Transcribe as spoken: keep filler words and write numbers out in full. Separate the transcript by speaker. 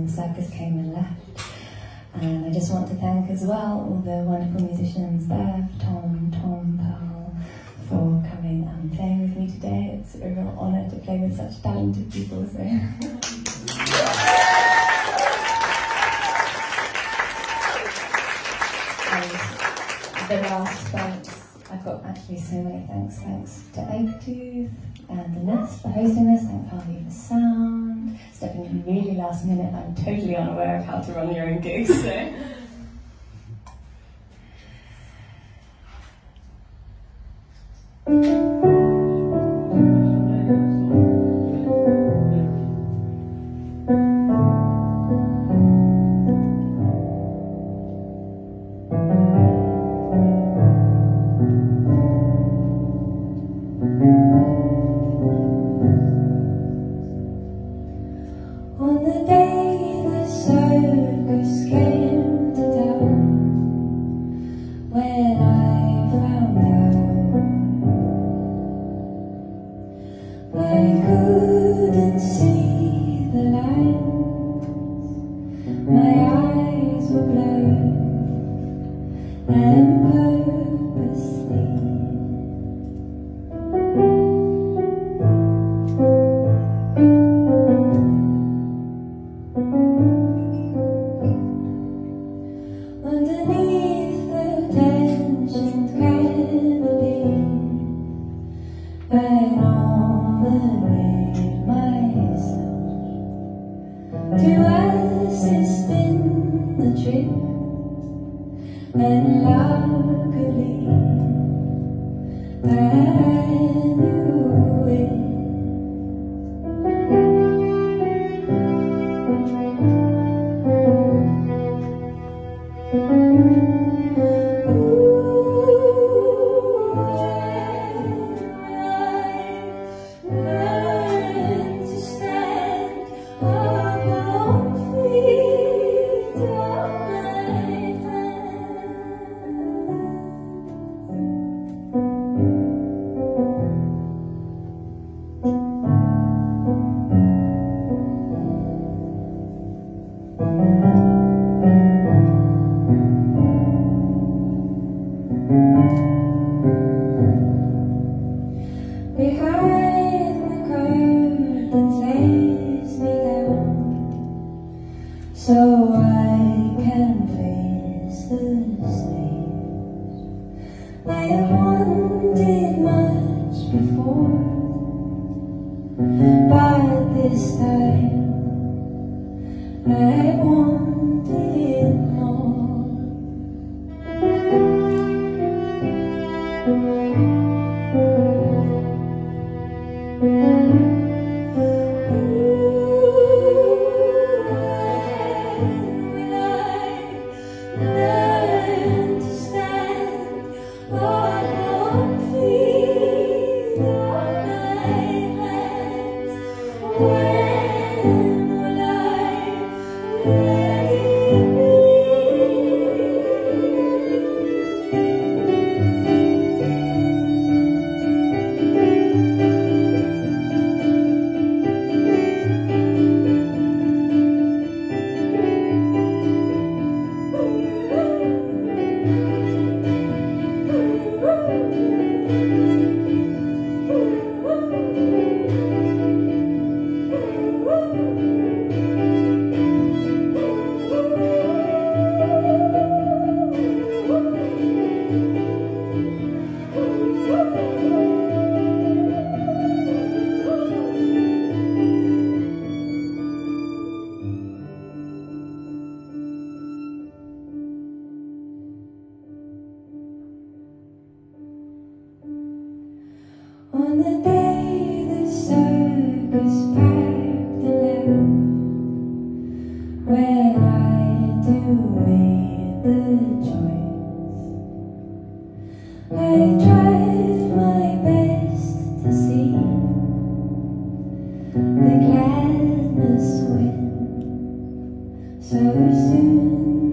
Speaker 1: from Circus Came and Left. And I just want to thank as well all the wonderful musicians, Bev, Tom, Tom, Pearl, for coming and playing with me today. It's a real honour to play with such talented people. So. And the last thanks, I've got actually so many thanks. Thanks to Oaktooth and the Nest for hosting this. Thank Harley for sound. Stepping in really last minute. I'm totally unaware of how to run your own gigs. So. On the day the circus came to town, when I found out I couldn't see the lines, my eyes were blurred and purposely. Underneath the tensioned canopy, I nominated myself to assist in the trip, and luckily I knew it. Behind the curtains lays me down, so I can face the stage. I have wanted much before, but this time I wanted more. On the day the circus packed and left, when I too made the choice, I tried my best to see the gladness when so soon